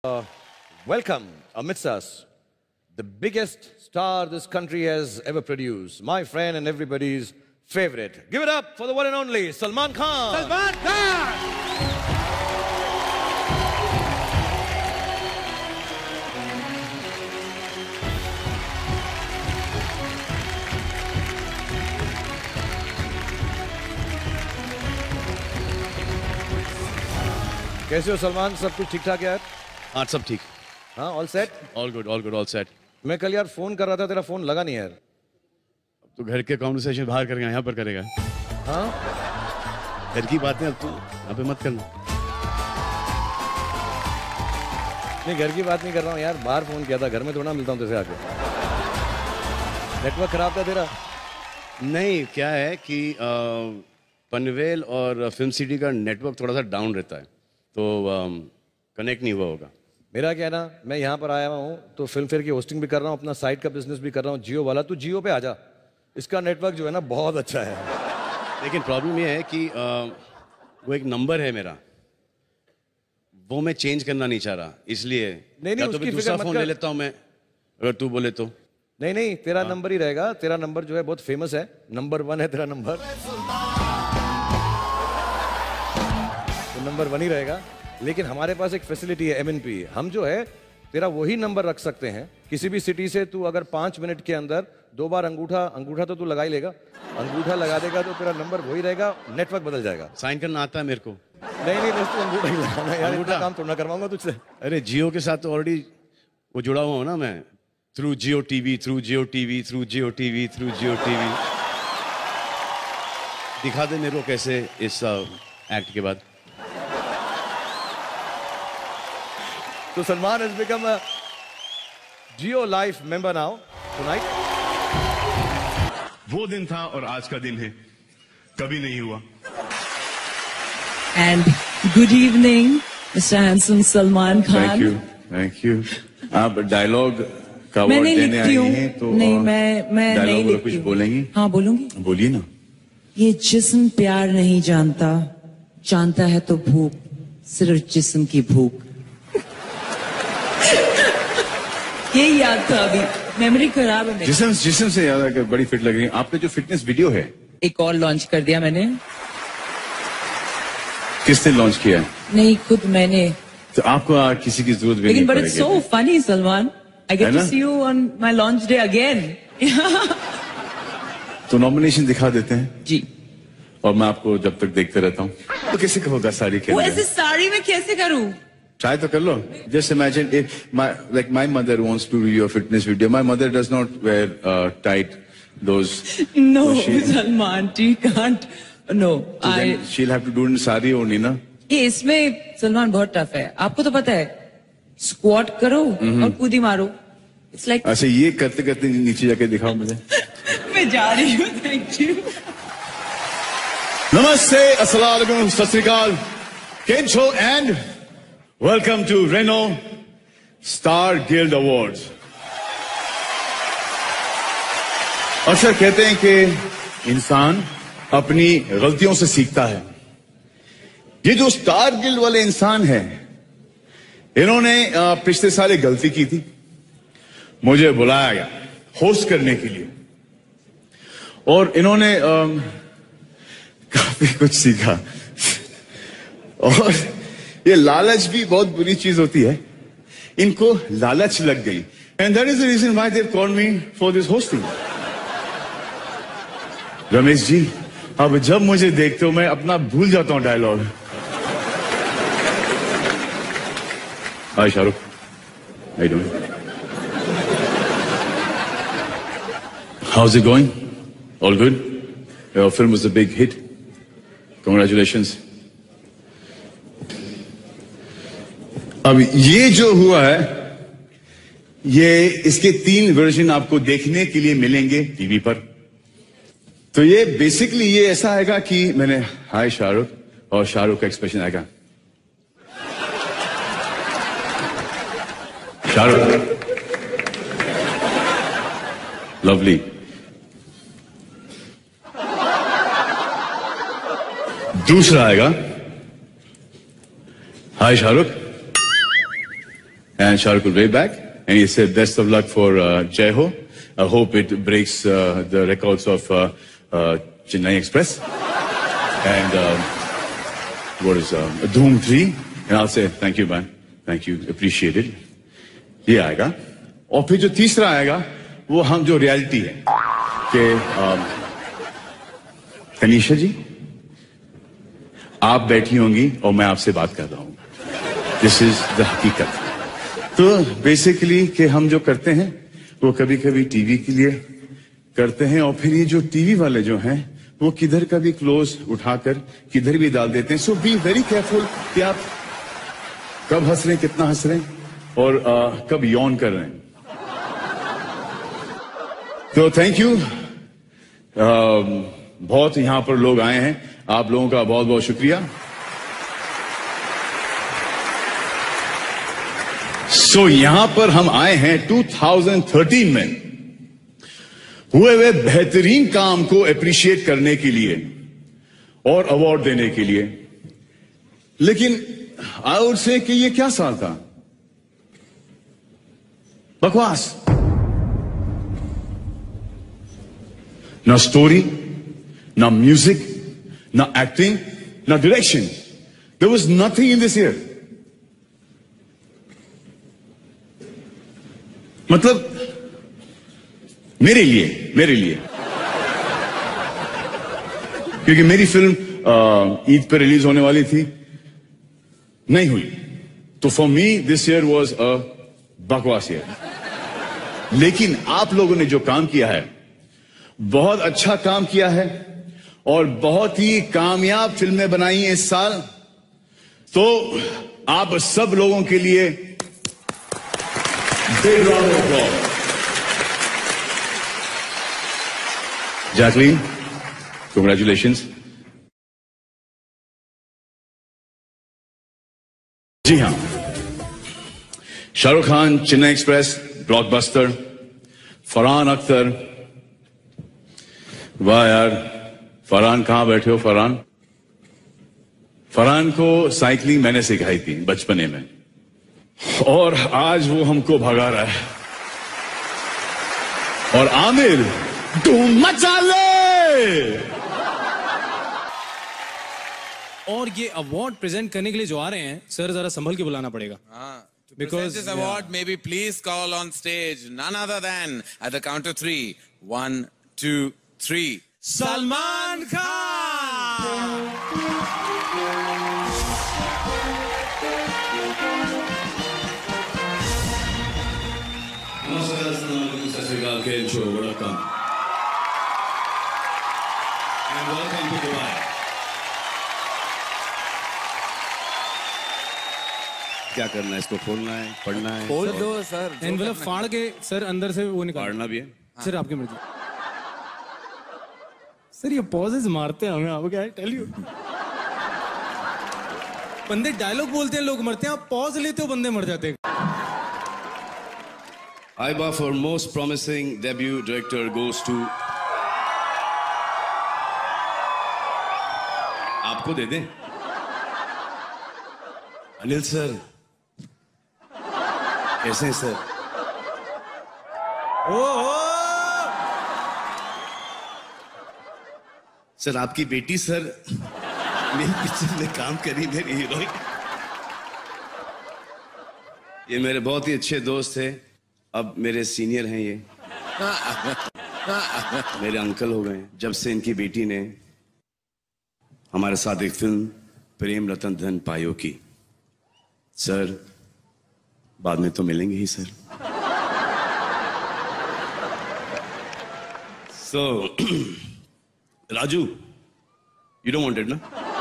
Welcome amidst us, the biggest star this country has ever produced, my friend and everybody's favorite. Give it up for the one and only Salman Khan. Salman Khan! कैसे हो सलमान? सब कुछ ठीक ठाक यार? हाँ सब ठीक. हाँ, all set? All good all set. मैं कल यार फोन कर रहा था, तेरा फोन लगा नहीं यार. तो घर के कॉन्वर्सेशन बाहर करेंगे, यहाँ पर करेगा. हाँ, घर की बातें अब तू यहाँ पे मत करना. नहीं घर की बात नहीं कर रहा हूँ यार, बाहर फोन किया था, घर में थोड़ा मिलता हूँ तुझसे आके. नेटवर्क खराब था तेरा? नहीं, क्या है कि पनवेल और फिल्म सिटी का नेटवर्क थोड़ा सा डाउन रहता है, तो कनेक्ट नहीं हुआ होगा. मेरा क्या है ना, मैं यहाँ पर आया हुआ हूँ तो फिल्म फेयर की होस्टिंग भी कर रहा हूँ, अपना साइट का बिजनेस भी कर रहा हूँ, जियो वाला. तू जियो पे आ जा, इसका नेटवर्क जो है ना बहुत अच्छा है. लेकिन प्रॉब्लम ये है कि वो एक नंबर है मेरा, वो मैं चेंज करना नहीं चाह रहा, इसलिए नहीं, या तो उसकी मैं दूसरा फिक्र मत फोन ले कर. लेता हूँ मैं, अगर तू बोले तो. नहीं तेरा नंबर ही रहेगा. तेरा नंबर जो है बहुत फेमस है, नंबर 1 है तेरा नंबर, तो नंबर 1 ही रहेगा. लेकिन हमारे पास एक फैसिलिटी है MNP. हम जो है तेरा वही नंबर रख सकते हैं किसी भी सिटी से. तू अगर 5 मिनट के अंदर 2 बार अंगूठा तो तू लगा ही लेगा, अंगूठा लगा देगा तो तेरा नंबर वही रहेगा, नेटवर्क बदल जाएगा. साइन करना आता है मेरे को. नहीं बस तू अंगूठा ही लगाना यार, इतना काम थोड़ा करवाऊंगा तुझसे. अरे जियो के साथ तो ऑलरेडी वो जुड़ा हुआ हूँ ना मैं, थ्रू जियो टीवी. दिखा दे मेरे को कैसे इस एक्ट के बाद. So Salman has become a Jio Life member now tonight. वो दिन था और आज का दिन है, कभी नहीं हुआ. And good evening, Mr. Handsome Salman Khan. Thank you. आप डायलॉग का मैं वर्ड नहीं देने लिखती आई हूँ. हैं तो नहीं मैं नहीं डायलॉग लिखती कुछ हूँ. बोलेंगी? हाँ बोलूंगी. बोलिए ना. ये जिस्म प्यार नहीं जानता, जानता है तो भूख, सिर्फ जिस्म की भूख. ये याद था, अभी मेमोरी खराब है मेरी. जिस्म से याद है, बड़ी फिट लग रही है. आपने जो फिटनेस वीडियो है, एक और लॉन्च कर दिया मैंने. किसने लॉन्च किया है? नहीं, खुद मैंने. तो आपको किसी की जरूरत भी लेकिन नहीं but it's so funny Salman. I get to see you on my launch day again. तो नॉमिनेशन दिखा देते हैं जी. और मैं आपको जब तक देखते रहता हूँ. तो कैसे होगा साड़ी के वो अंदर? ऐसे साड़ी में कैसे करूं? Try to kar lo. Just imagine if my mother wants to do your fitness video. My mother does not wear tight those. No, she- Salman, you can't. No, So then she'll have to do it in sari only, na? ये इसमें सलमान बहुत tough है. आपको तो पता है, squat करो और कूदी मारो. It's like. अच्छा, ये करते करते नीचे जाके दिखाओ मुझे. मैं जा रही हूँ. Thank you. नमस्ते, अस्सलाम वालेकुम, सत श्री अकाल, केम छो and welcome to Renault Star Guild Awards. अक्सर कहते हैं कि इंसान अपनी गलतियों से सीखता है. ये जो स्टार गिल्ड वाले इंसान हैं, इन्होंने पिछले साल एक गलती की थी. मुझे बुलाया गया होस्ट करने के लिए और इन्होंने काफी कुछ सीखा. और ये लालच भी बहुत बुरी चीज होती है. इनको लालच लग गई. And that is the reason why they called me for this hosting. Ramesh ji, अब जब मुझे देखते हो मैं अपना भूल जाता हूं dialogue. Hi Shahrukh, how you doing? How is it going? All good? Your film was a big hit. Congratulations. अब ये जो हुआ है, ये इसके 3 वर्जन आपको देखने के लिए मिलेंगे टीवी पर. तो ये बेसिकली ये ऐसा आएगा कि मैंने हाय शाहरुख और शाहरुख का एक्सप्रेशन आएगा. शाहरुख, लवली. दूसरा आएगा हाय Shahrukh, and Shahrukh will wave back, and he said, "Best of luck for Jai Ho. I hope it breaks the records of Chennai Express and what is Dhoom 3." And I'll say, "Thank you, man. Thank you. Appreciate it." ये आएगा, और फिर जो तीसरा आएगा वो हम जो रियलिटी है कि तनीषा जी आप बैठी होंगी और मैं आपसे बात कर रहा हूं. दिस इज द हकीकत. तो बेसिकली कि हम जो करते हैं वो कभी कभी टीवी के लिए करते हैं, और फिर ये जो टीवी वाले जो हैं वो किधर का भी क्लोज उठाकर किधर भी डाल देते हैं. सो बी वेरी केयरफुल कि आप कब हंस रहे हैं, कितना हंस रहे हैं, और कब यौन कर रहे हैं. तो थैंक यू. बहुत यहां पर लोग आए हैं, आप लोगों का बहुत बहुत शुक्रिया. सो यहां पर हम आए हैं 2013 में हुए हुए बेहतरीन काम को अप्रिशिएट करने के लिए और अवार्ड देने के लिए. लेकिन आई वुड से कि ये क्या साल था? बकवास. ना स्टोरी, ना म्यूजिक, ना एक्टिंग, ना direction. There was nothing in this year. मतलब मेरे लिए क्योंकि मेरी फिल्म ईद पे रिलीज होने वाली थी, नहीं हुई. तो for me this year was a बकवास ईयर. लेकिन आप लोगों ने जो काम किया है बहुत अच्छा काम किया है, और बहुत ही कामयाब फिल्में बनाई हैं इस साल. तो आप सब लोगों के लिए big round of applause. Jacqueline, congratulations. जी हाँ, शाहरुख खान, चेन्नई एक्सप्रेस, ब्लॉकबस्टर. फरहान अख्तर, वाह यार, फरहान कहां बैठे हो फरहान? फरहान को साइकिलिंग मैंने सिखाई थी बचपने में, और आज वो हमको भगा रहा है. और आमिर, धूम मचा ले. और ये अवार्ड प्रेजेंट करने के लिए जो आ रहे हैं सर, जरा संभल के बुलाना पड़ेगा. To present this award, maybe please call on stage none other than, at the count of 3, 1, 2, 3, Salman Khan. नमस्कार, सत श्री अकाल, खेल show, welcome and welcome to Dubai. क्या करना है, इसको खोलना है, पढ़ना है? खोल दो सर. एनवेलप फाड़ के सर अंदर से वो निकाल. पढ़ना भी है सर आपकी मर्जी. सर ये पॉजेस मारते हैं हमें, आपको क्या टेल यू. बंदे डायलॉग बोलते हैं, लोग मरते हैं, आप पॉज लेते हो, बंदे मर जाते हैं. IIFA for most promising debut director goes to, आपको दे दें अनिल सर. कैसे हैं सर? सर आपकी बेटी सर मेरी पिक्चर में काम करी, मेरी हीरोइन. ये मेरे बहुत ही अच्छे दोस्त थे, अब मेरे सीनियर हैं. ये मेरे अंकल हो गए जब से इनकी बेटी ने हमारे साथ एक फिल्म प्रेम रतन धन पायो की. सर बाद में तो मिलेंगे ही sir. So Raju, you don't want it ना?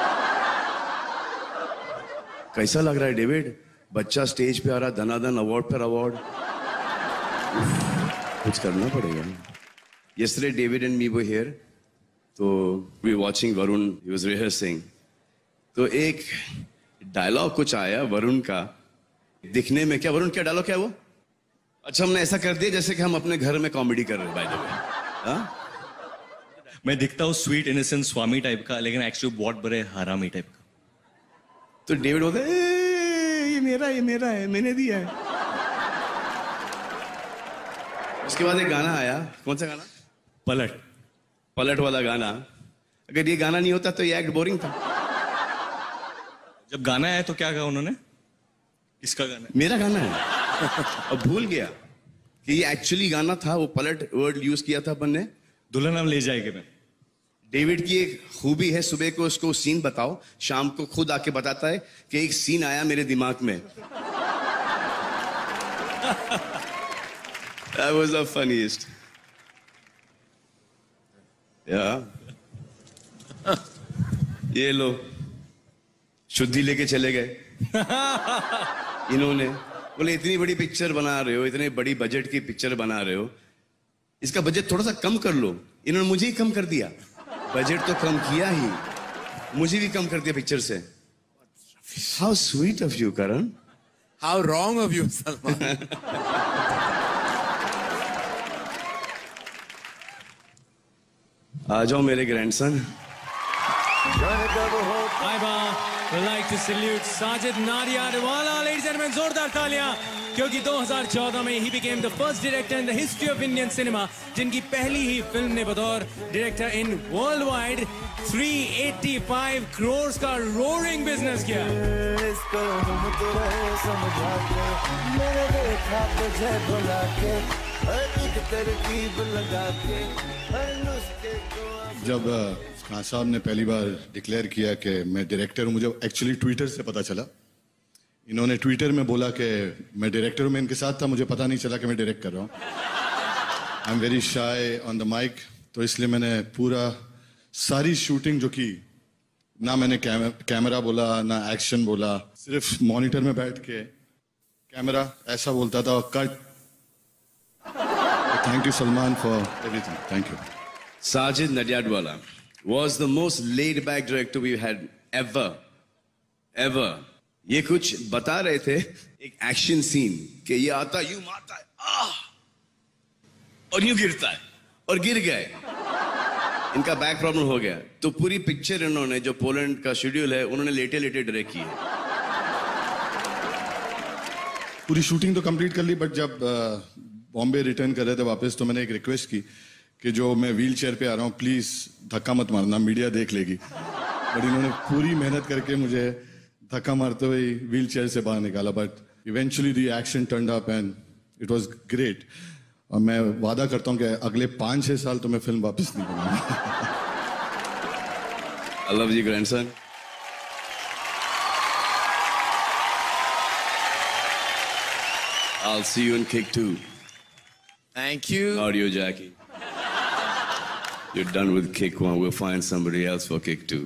कैसा लग रहा है डेविड? बच्चा स्टेज पे आ रहा, धनाधन अवार्ड पर अवार्ड. कुछ करना पड़ेगा. Yesterday David and me were here, तो we were watching Varun, he was rehearsing. तो एक डायलॉग कुछ आया वरुण का, दिखने में क्या वरुण, क्या डायलॉग क्या वो? अच्छा, हमने ऐसा कर दिया जैसे कि हम अपने घर में कॉमेडी कर रहे हैं. बाय द वे, हाँ, मैं दिखता हूँ स्वीट इनोसेंट स्वामी टाइप का, लेकिन एक्चुअली बहुत बड़े हरामी टाइप का. तो डेविड होता है, ये मेरा है, मैंने दिया है. उसके बाद एक गाना आया, कौन सा गाना? पलट। पलट वाला गाना। अगर ये गाना नहीं होता तो ये एक्ट बोरिंग था। जब गाना आया तो क्या कहा उन्होंने? किसका गाना है? मेरा गाना है। अब भूल गया कि ये एक्चुअली गाना था, वो पलट वर्ड यूज किया था अपन ने। दुल्हन हम ले जाएंगे मैं। डेविड की एक खूबी है, सुबह को उसको सीन बताओ, शाम को खुद आके बताता है कि एक सीन आया मेरे दिमाग में। That was the funniest. Yeah. ये लो, शुद्धि लेके चले गए इन्होंने। बोले इतनी बड़ी पिक्चर बना रहे हो, इतने बड़ी बजट की पिक्चर बना रहे हो, इसका बजट थोड़ा सा कम कर लो। इन्होंने मुझे ही कम कर दिया। बजट तो कम किया ही, मुझे भी कम कर दिया पिक्चर से। How sweet of you, Karan. How wrong of you, Salman. आ जाओ मेरे grandson. Aiba would like to salute Sajid Nadiadwala, ladies and gentlemen, जोरदार तालियां, क्योंकि 2014 में he became the first director in the history of Indian cinema जिनकी पहली ही film ने बतौर डायरेक्टर इन वर्ल्डवाइड 385 crores का रोरिंग बिजनेस किया। इसको हम तो रहे समझा के, मैंने देखा तुझे भुला के, हर एक तरकीब लगा के, हर नुस्खे को। जब खान साहब ने पहली बार डिक्लेयर किया कि मैं डायरेक्टर हूँ, मुझे एक्चुअली ट्विटर से पता चला। इन्होंने ट्विटर में बोला कि मैं डायरेक्टर हूँ, मैं इनके साथ था, मुझे पता नहीं चला कि मैं डायरेक्ट कर रहा हूँ। I am very shy on the mic, तो इसलिए मैंने पूरा सारी शूटिंग जो की, ना मैंने कैमरा बोला ना एक्शन बोला, सिर्फ मॉनिटर में बैठ के कैमरा ऐसा बोलता था, cut. Thank you Salman for everything, thank you. Sajid Nadiadwala was the most laid back director we had ever. ये कुछ बता रहे थे, एक एक्शन सीन कि ये आता यूं मारता है, और यूं गिरता है, और गिर गए। इनका बैक प्रॉब्लम हो गया, तो पूरी पिक्चर इन्होंने, जो पोलैंड का शेड्यूल है, उन्होंने लेटे लेटे डायरेक्ट की है। पूरी शूटिंग तो कंप्लीट कर ली, बट जब बॉम्बे रिटर्न कर रहे थे वापस, तो मैंने एक रिक्वेस्ट की कि जो मैं व्हील चेयर पे आ रहा हूँ, प्लीज धक्का मत मारना, मीडिया देख लेगी। बट इन्होंने पूरी मेहनत करके मुझे धक्का मारते हुए व्हील चेयर से बाहर निकाला, but eventually the action turned up and it was great. और मैं वादा करता हूँ कि अगले 5-6 साल तो मैं फिल्म वापस नहीं बनाऊंगा। I love you, grandson. I'll see you in Kick 2. Thank you. Not you, Jackie. You're done with Kick 1. We'll find somebody else for Kick 2.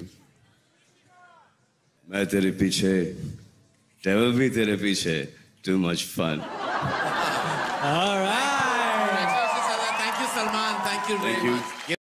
मैं तेरे पीछे, devil भी तेरे पीछे. Too much fun. All right. Thank you, Salman. Thank you very much.